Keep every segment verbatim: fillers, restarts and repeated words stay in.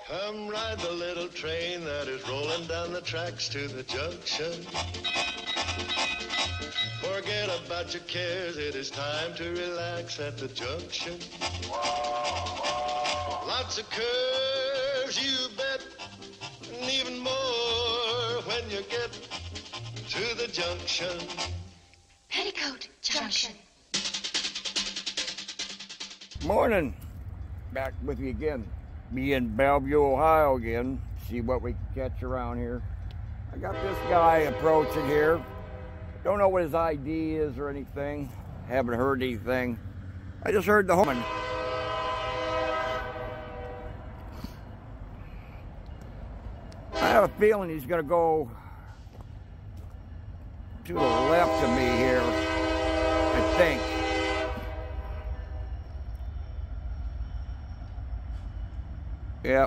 Come ride the little train that is rolling down the tracks to the junction. Forget about your cares, it is time to relax at the junction. Lots of curves, you bet, and even more when you get to the junction. Petticoat Junction. Morning. Back with you again. Me in Bellevue, Ohio again. See what we can catch around here. I got this guy approaching here. Don't know what his I D is or anything. Haven't heard anything. I just heard the horn. I have a feeling he's going to go to the left of me here, I think. Yep.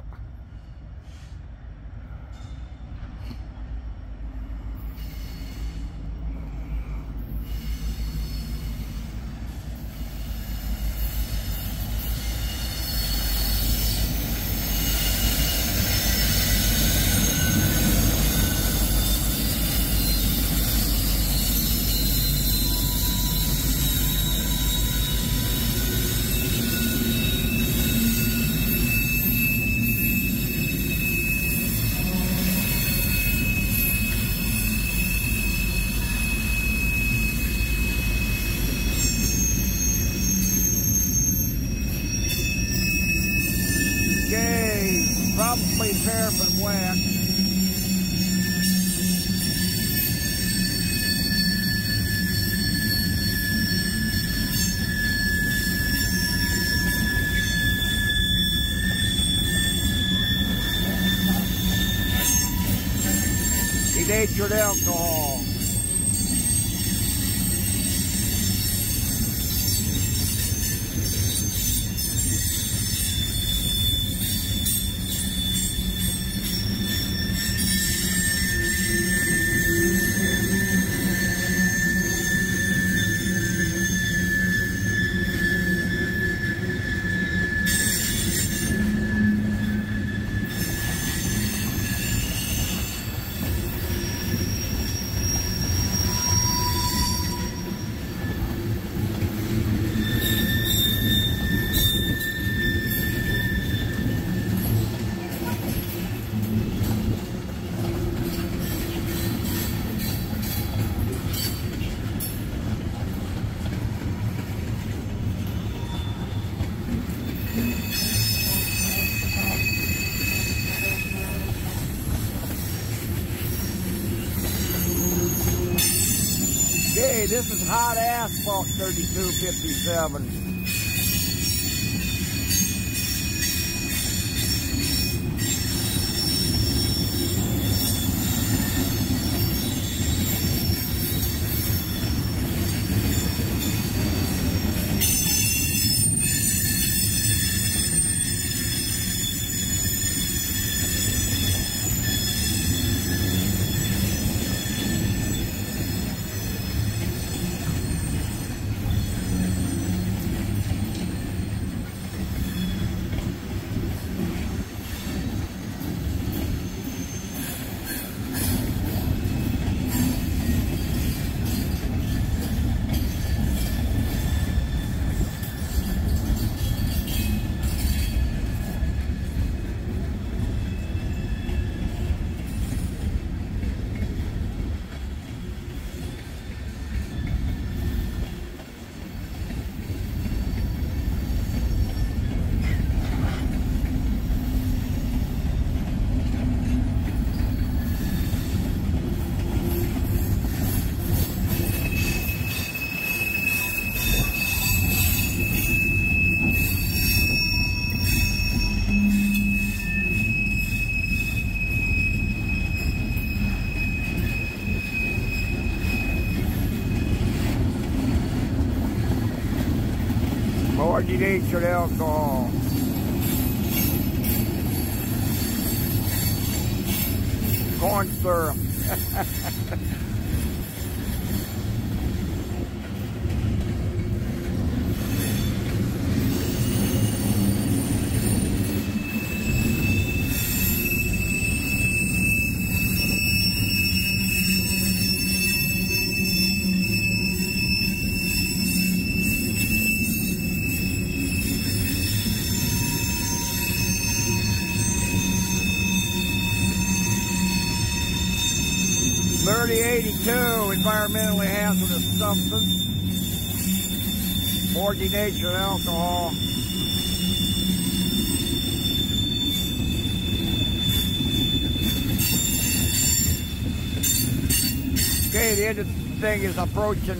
Probably paraffin wet. Denatured alcohol. Okay, this is hot asphalt thirty-two fifty-seven. More denatured alcohol. Corn syrup. thirty eighty-two, environmentally hazardous substance. More denatured alcohol. Okay, the end of the thing is approaching.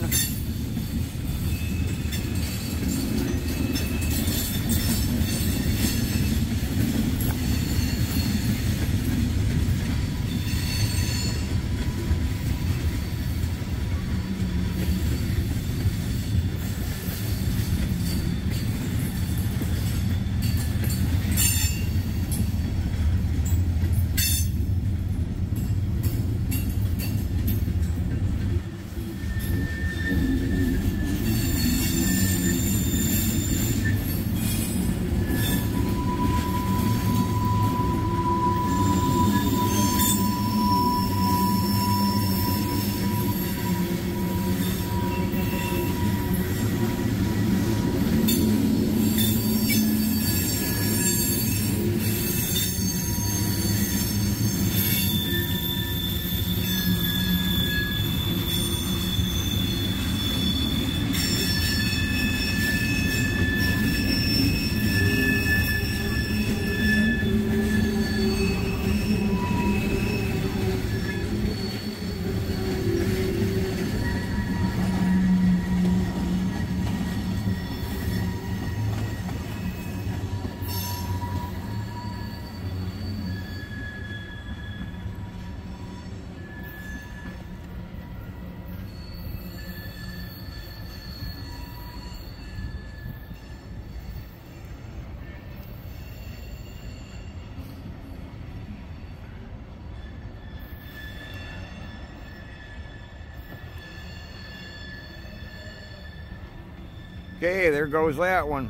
Okay, there goes that one.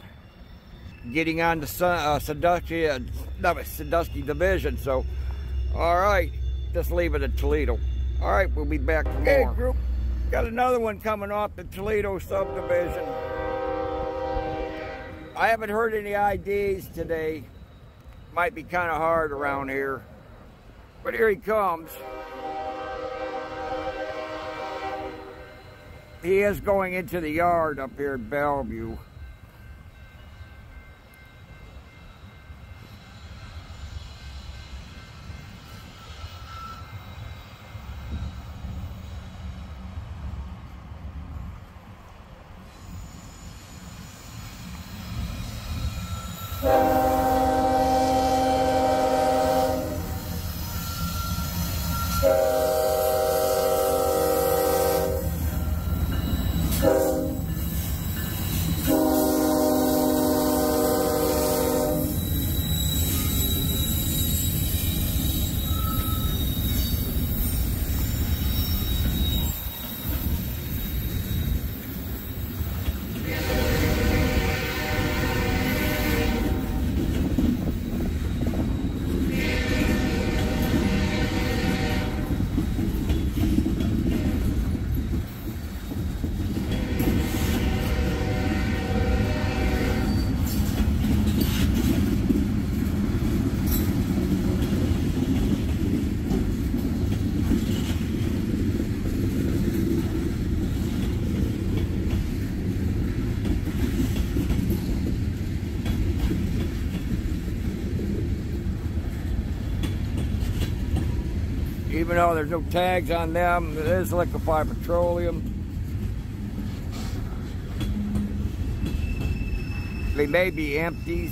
Getting on the uh, Sandusky, uh, no, Sandusky Division. So, all right, just leave it at Toledo. All right, we'll be back for more. Hey, group, got another one coming off the Toledo subdivision. I haven't heard any I Ds today. Might be kind of hard around here, but here he comes. He is going into the yard up here at Bellevue. Even though there's no tags on them, it is liquefied petroleum. They may be empties.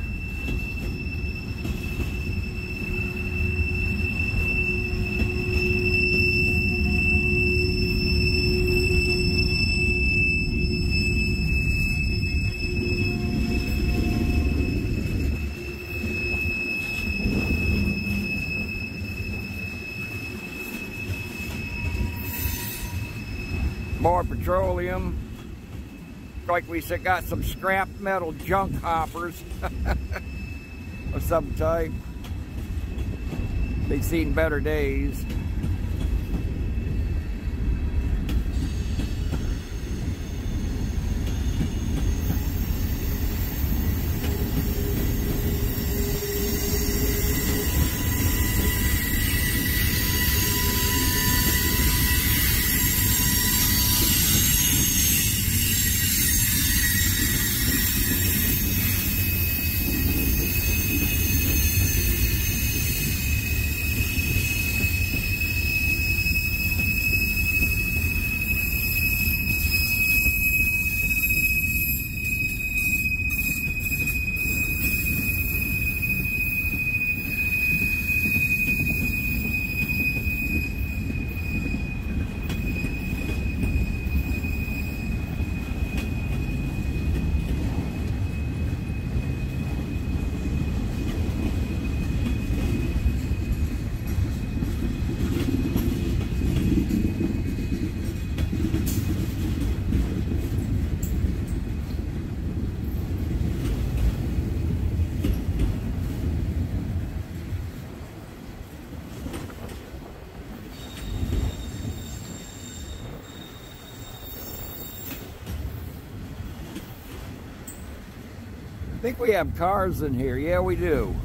More petroleum. Like we said, got some scrap metal junk hoppers of some type. They've seen better days. think we have cars in here. Yeah, we do.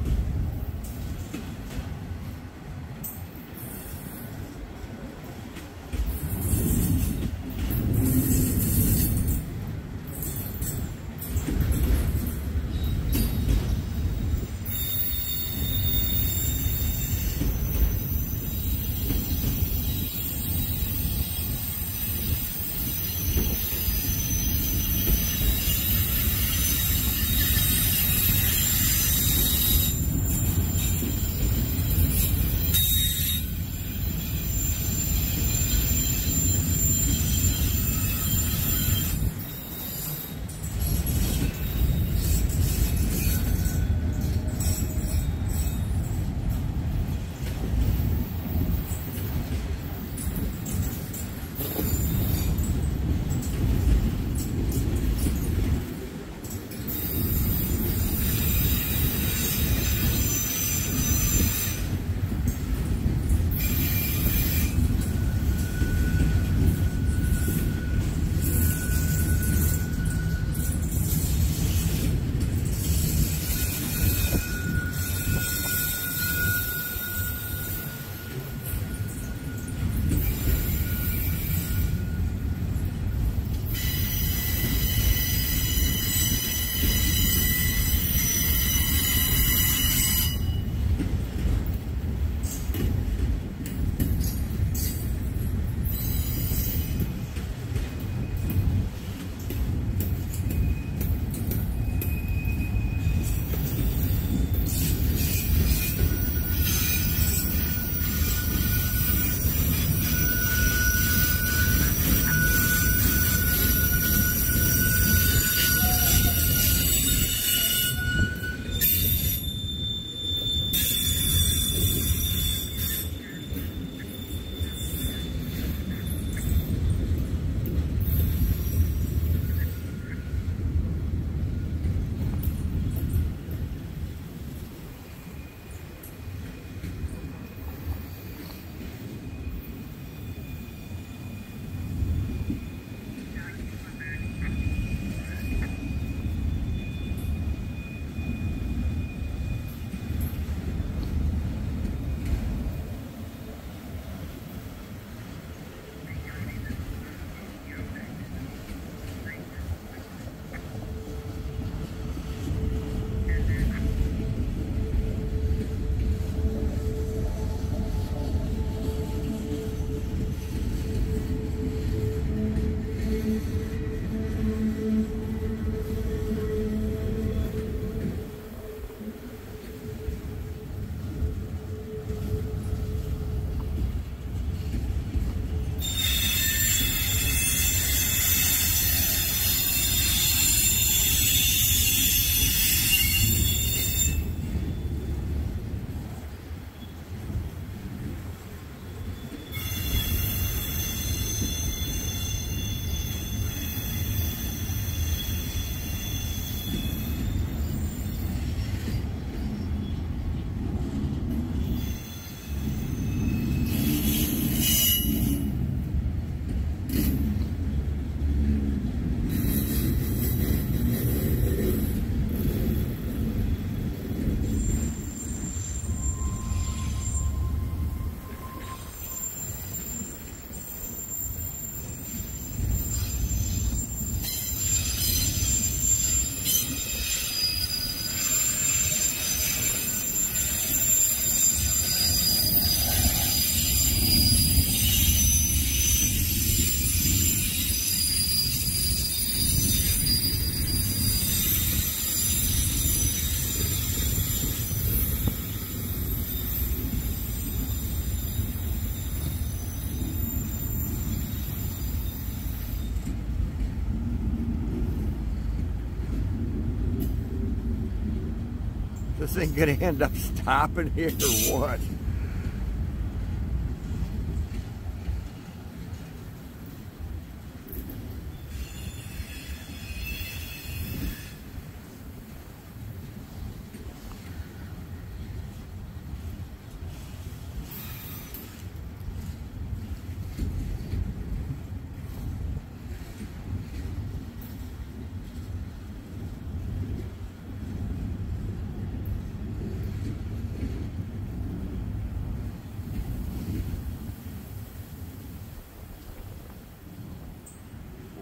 This thing gonna end up stopping here or what?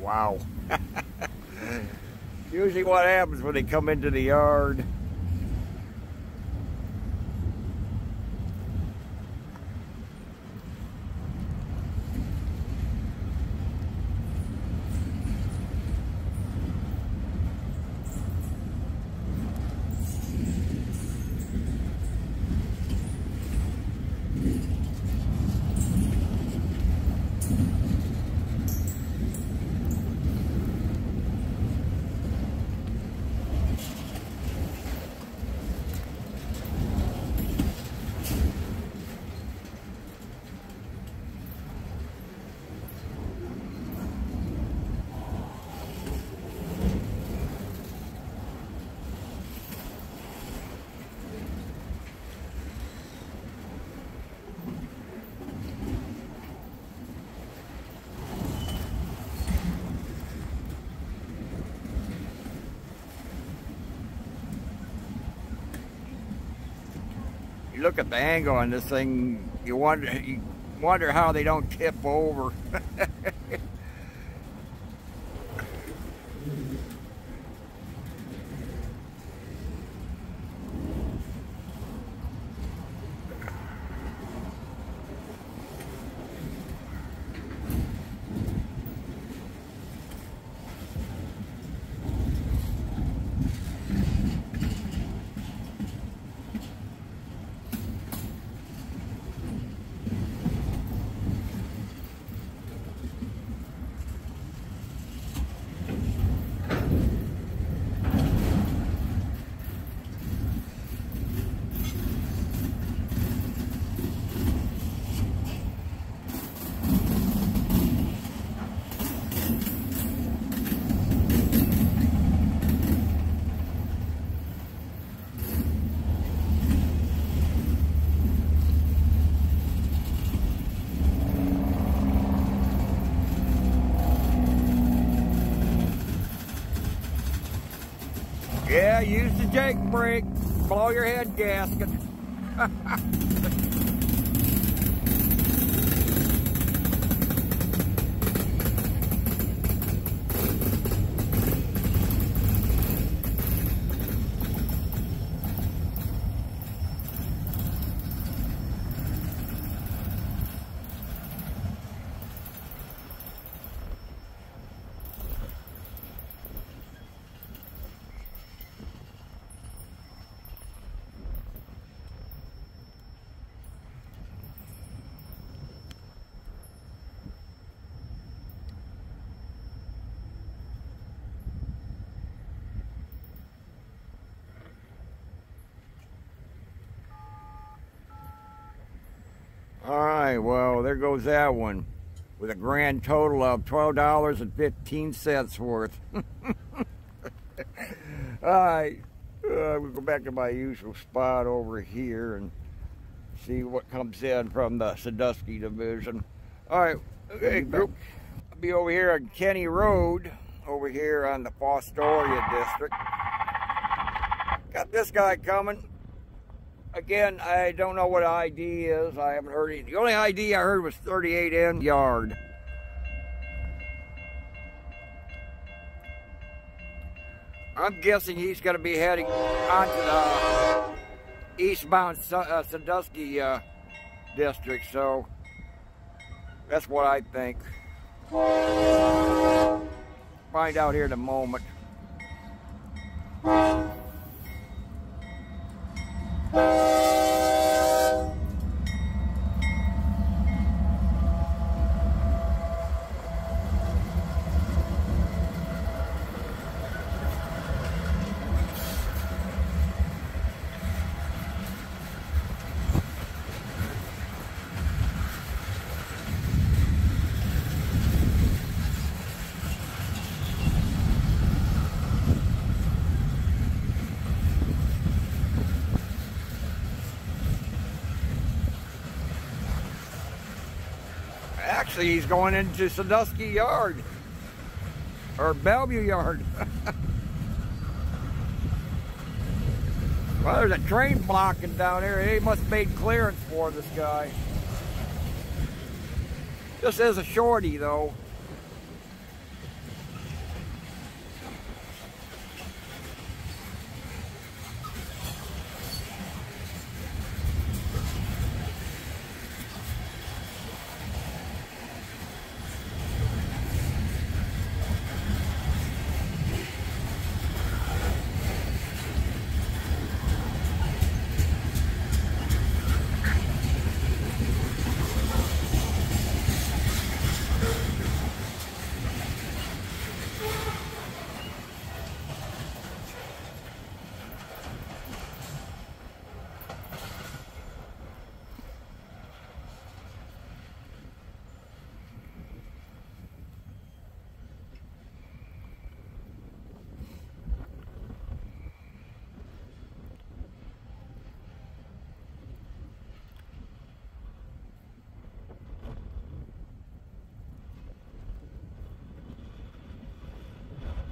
Wow. Usually what happens when they come into the yard. You look at the angle on this thing, you wonder you wonder how they don't tip over. Yeah, use the Jake brake, blow your head gasket. All right, well, there goes that one with a grand total of twelve dollars and fifteen cents worth. All right, uh, we'll go back to my usual spot over here and see what comes in from the Sandusky division. All right, okay, group. I'll be over here on Kenny Road, over here on the Fostoria district. Got this guy coming. Again, I don't know what I D is. I haven't heard it. The only I D I heard was thirty-eight N yard. I'm guessing he's going to be heading onto the eastbound uh, Sandusky uh, district, so that's what I think. Find out here in a moment. Actually, he's going into Sandusky Yard, or Bellevue Yard. Well, there's a train blocking down here. They must have made clearance for this guy. This is a shorty, though.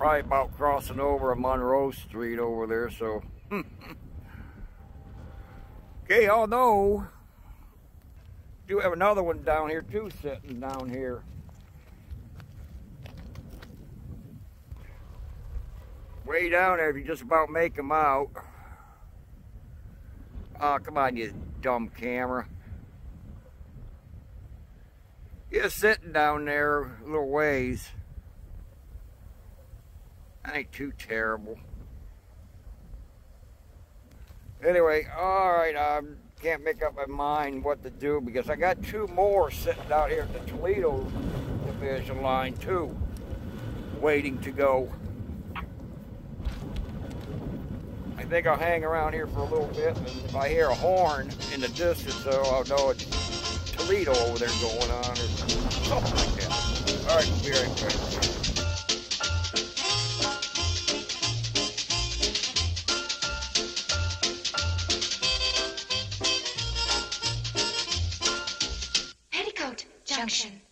probably about crossing over a Monroe Street over there, so. Okay, although, do have another one down here too, sitting down here. Way down there, if you just about make them out. Oh, come on, you dumb camera. Just sitting down there a little ways. That ain't too terrible. Anyway, alright, I can't make up my mind what to do because I got two more sitting out here at the Toledo division line too, waiting to go. I think I'll hang around here for a little bit, and if I hear a horn in the distance, though, I'll know it's Toledo over there going on or something like that. Alright, we'll be right back. Petticoat Junction.